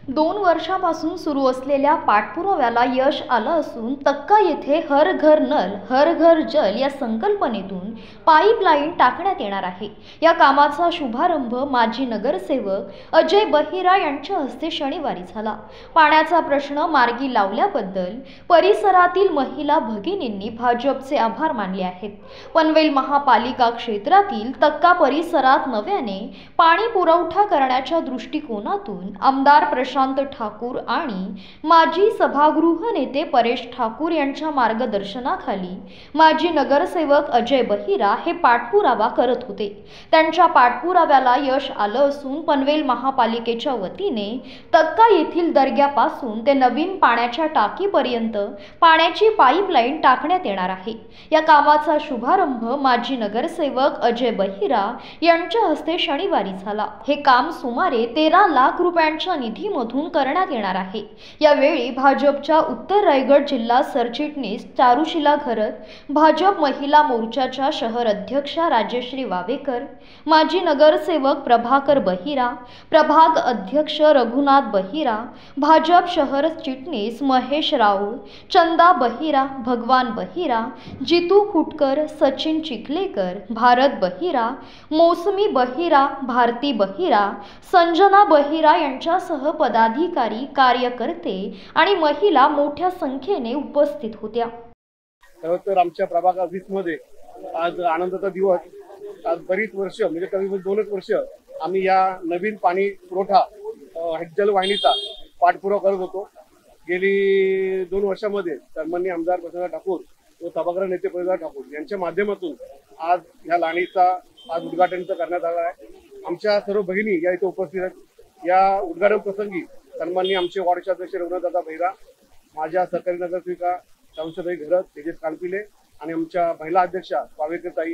2 वर्षापासून सुरू असलेल्या पाठपुराव्याला यश आलं असून तक्का येथे हर घर नल हर घर जल या संकल्पनेतून पाईपलाईन टाकण्यात येणार आहे। या कामाचा शुभारंभ माजी नगरसेवक अजय बहिरा यांच्या हस्ते शनिवारी झाला। पाण्याचा प्रश्न मार्गी लावल्याबद्दल परिसरातील महिला भगिनींनी भाजपचे आभार मानले आहेत। पनवेल महापालिका क्षेत्रातील तक्का परिसरात नव्याने पाणी पुरवठा करण्याच्या दृष्टिकोनातून आमदार प्रशांत ठाकूर आणि माजी सभागृह नेते परेश ठाकूर यांच्या मार्गदर्शनाखाली माजी नगरसेवक अजय बहिरा हे पाठपुरावा करत होते। त्यांच्या पाठपुराव्याला यश आलं असून पनवेल महापालिकेच्या वतीने तक्का येथील दर्ग्यापासून ते नवीन पाण्याच्या टाकीपर्यंत पाण्याची पाईपलाईन टाकण्यात येणार आहे। या कामाचा शुभारंभ माजी नगरसेवक अजय बहिरा यांच्या हस्ते शनिवारी झाला। हे काम सुमारे 13 लाख रुपयांच्या निधीमधून करण्यात येणार आहे। यावेळी भाजपच्या उत्तर रायगड जिल्हा सरचिटणीस चारुशिला घरत, भाजप महिला मोर्चाच्या शहर अध्यक्षा राजश्री वावेकर, माजी नगरसेवक प्रभाकर बहिरा, प्रभाग अध्यक्ष रघुनाथ बहिरा, भाजप शहर चिटणीस महेश राऊळ, चंदा बहिरा, भगवान बहिरा, जितू खुटकर, सचिन चिखलेकर, भारत बहिरा, मौसमी बहिरा, भारती बहिरा, संजना बहिरा यांच्यासह पदाधिकारी, कार्यकर्ते आणि महिला मोठ्या संख्येने उपस्थित होत्या। तर आमच्या प्रभाग ऑफिस मध्ये आज आनंदाचा दिवस। आज बरीच वर्ष म्हणजे कमीत 2 वर्ष आम्ही या नवीन पाणी पुरवठा जलवाहिनीचा पाठपुरावा करत होतो। गेली 2 वर्षांमध्ये सन्माननीय आमदार प्रशांत ठाकूर व सभागृह नेते परेश ठाकूर यांच्या माध्यमातून आज या लाईनीचा आज उद्घाटन करण्यात आलं आहे। आमच्या सर्व भगिनी या इथे उपस्थित आहेत। या उद्घाटन प्रसंगी सन्माननीय आमचे वार्डचे अध्यक्ष रघुनाथदादा बहिरा, माझ्या सहकारी नगरसेविका चारुशिलाताई घरत, तेजस कानपिले आणि आमच्या महिला अध्यक्षा वावेकरताई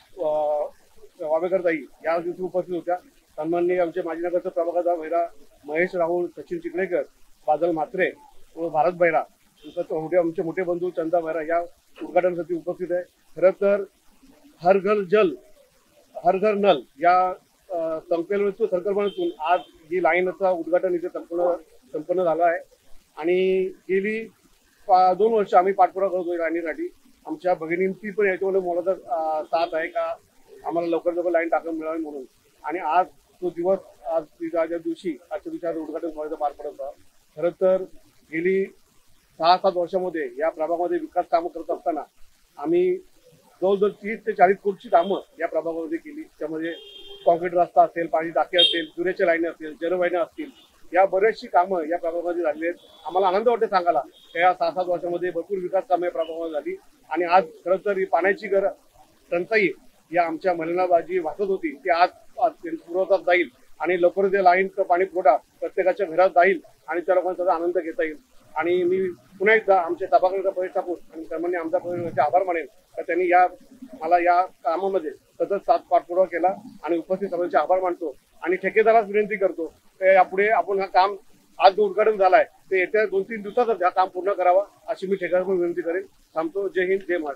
या दिवशी उपस्थित होत्या। सन्माननीय आमचे माजी नगरसेवक प्रभाकरदादा बहिरा, महेश राहुल, सचिन चिखलेकर, बादल म्हात्रे व भारत बहिरा, आमचे मोठे बंधू चंदा बहिरा या उद्घाटनासाठी उपस्थित आहे। खरं तर हर घर जल हर घर नल या संकल्पनेतून आज ही लाईनचं उद्घाटन इथे संपन्न झालं आहे। आणि गेली 2 वर्ष आम्ही पाठपुरावा करतो लाईनीसाठी। आमच्या भगिनींची पण याच्यामध्ये मोलाचा साथ आहे का आम्हाला लवकर लाईन टाकून मिळावी म्हणून। आणि आज तो दिवस आजच्या दिवशी उद्घाटन सोहळ्याचं पार पडत आहे। खरं तर गेली 6-7 वर्षामध्ये या प्रभागामध्ये विकास कामं करत असताना आम्ही जवळजवळ 30 ते 40 कोटीची कामं या प्रभागामध्ये केली। त्यामध्ये कॉन्क्रीट रस्ता असेल, पाणी टाके असेल, जुन्याच्या लाईन असतील, जलवाहिन्या असतील, या बरेचशी कामं या प्रभागामध्ये झाली आहेत। आम्हाला आनंद वाटते सांगायला या 6-7 वर्षामध्ये भरपूर विकास कामं या प्रभागामध्ये झाली। आणि आज खरं तर ही पाण्याची टंचाई या आमच्या महिलांना वाटत होती ती आज पुरवतात जाईल आणि लवकरच या लाईनचं पाणी पुरवठा प्रत्येकाच्या घरात जाईल आणि त्या लोकांचा त्याचा आनंद घेता येईल। आणि मी पुन्हा एकदा आमचे सभागृह परेश ठाकूर आणि सन्माननीय आमदार परेश आभार मानेन तर त्यांनी मला या कामामध्ये सतत साथ पाठपुरावा केला आणि उपस्थित सर्वांचे आभार मानतो। आणि ठेकेदारास विनंती करतो की यापुढे आपण हा काम आज जो उद्घाटन झालाय ते येत्या 2-3 दिवसातच हा काम पूर्ण करावा अशी मी ठेकेदाराला विनंती करेन। थांबतो। जय हिंद, जय महाराष्ट्र।